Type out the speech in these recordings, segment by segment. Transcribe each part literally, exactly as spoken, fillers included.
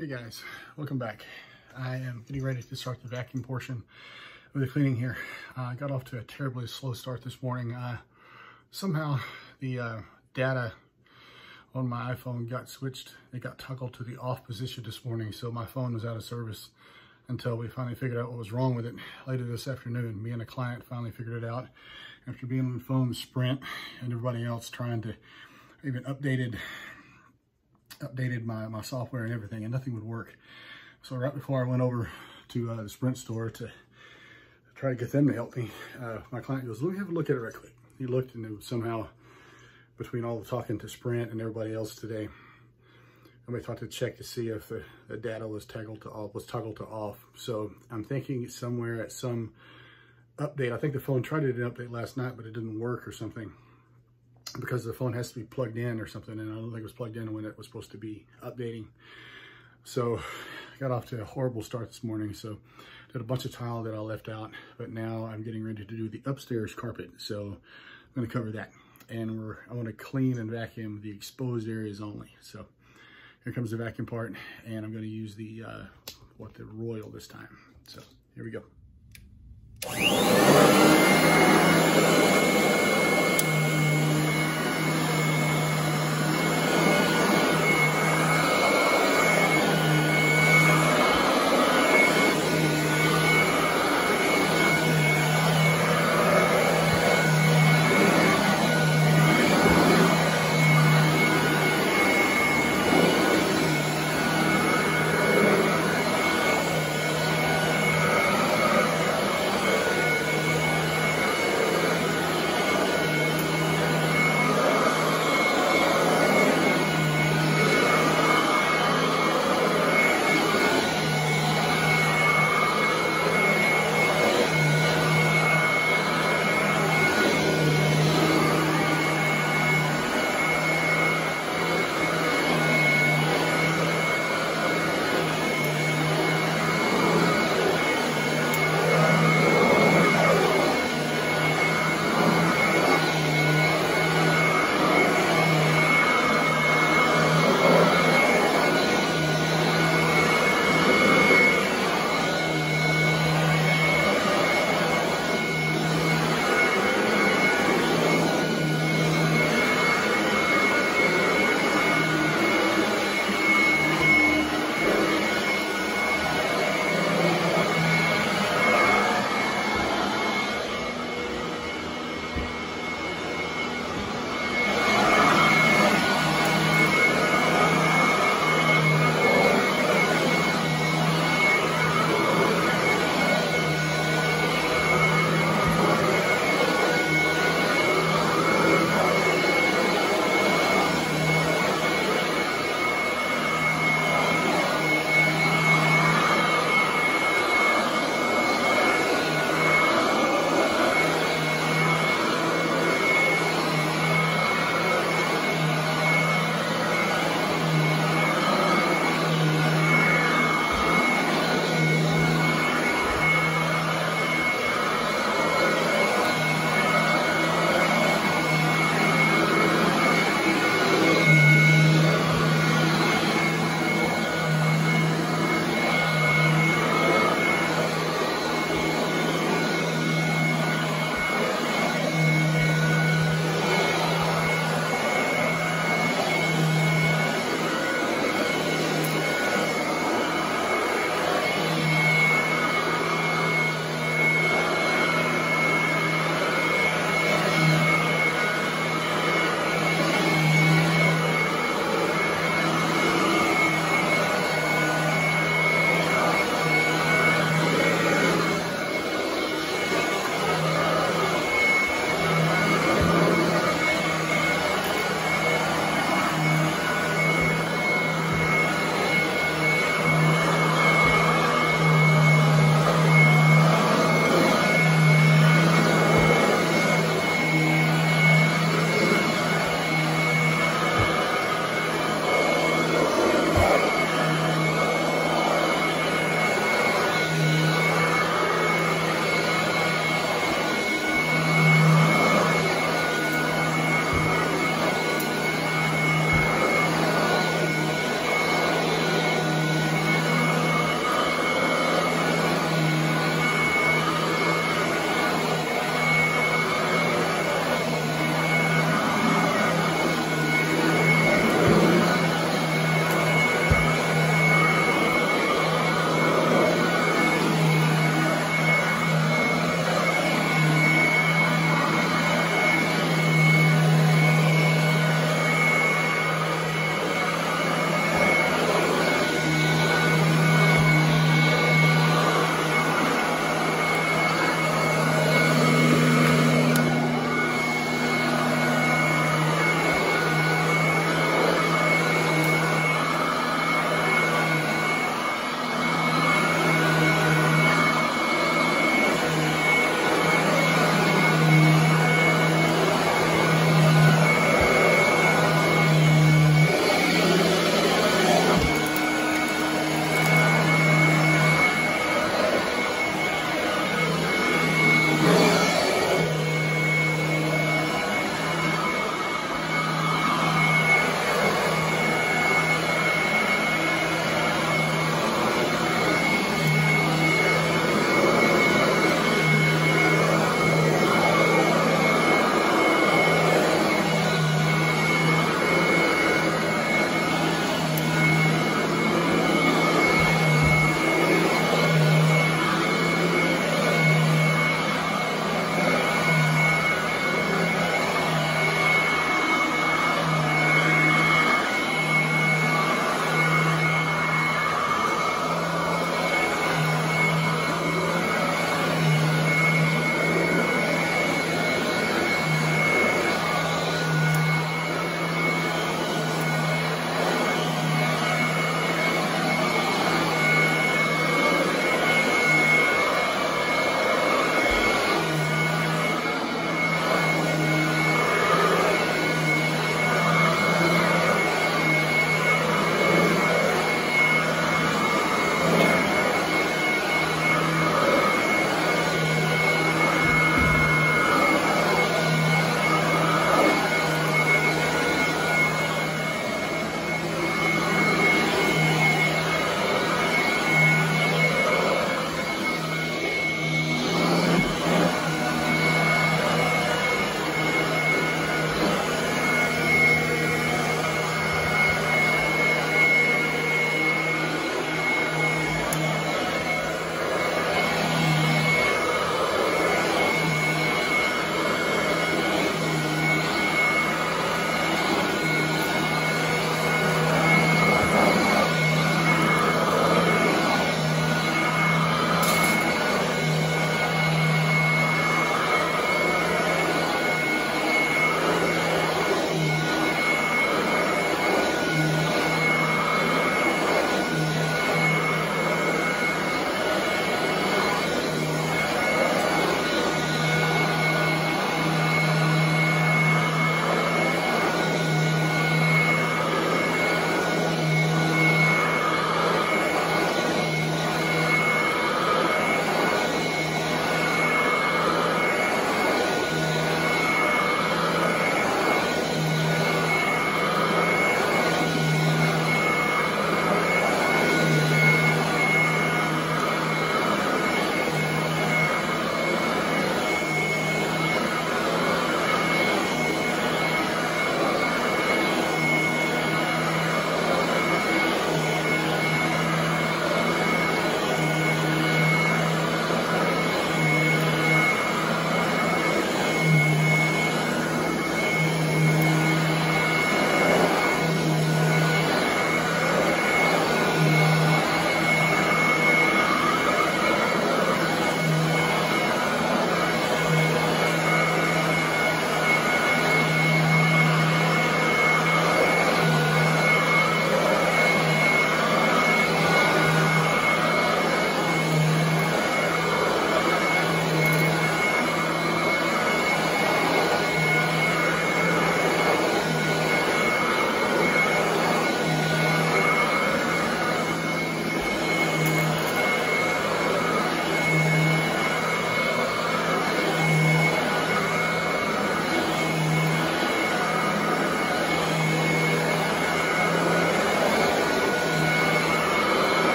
Hey guys, welcome back. I am getting ready to start the vacuum portion of the cleaning here. Uh, I got off to a terribly slow start this morning. Uh, somehow the uh, data on my iPhone got switched. It got toggled to the off position this morning, so my phone was out of service until we finally figured out what was wrong with it later this afternoon. Me and a client finally figured it out after being on the phone with Sprint and everybody else trying to even updated updated my, my software and everything, and nothing would work. So right before I went over to uh, the Sprint store to try to get them to help me, uh, my client goes, let me have a look at it right quick. He looked, and it was somehow, between all the talking to Sprint and everybody else today, somebody thought to check to see if the, the data was toggled to off, was toggled to off. So I'm thinking somewhere at some update, I think the phone tried to do an update last night, but it didn't work or something, because the phone has to be plugged in or something, and I don't think it was plugged in when it was supposed to be updating. So I got off to a horrible start this morning. So did a bunch of tile that I left out, but now I'm getting ready to do the upstairs carpet. So I'm going to cover that, and we're I want to clean and vacuum the exposed areas only. So here comes the vacuum part, and I'm going to use the uh, what the Royal this time. So here we go.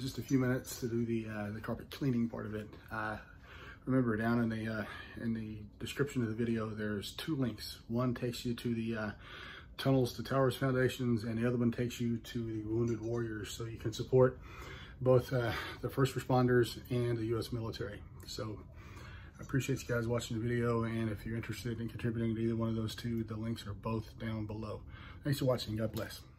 just a few minutes to do the uh, the carpet cleaning part of it. Uh, remember, down in the uh, in the description of the video, there's two links. One takes you to the uh, Tunnels to Towers Foundations, and the other one takes you to the Wounded Warriors, so you can support both uh, the first responders and the U S military. So I appreciate you guys watching the video, and if you're interested in contributing to either one of those two, the links are both down below. Thanks for watching. God bless.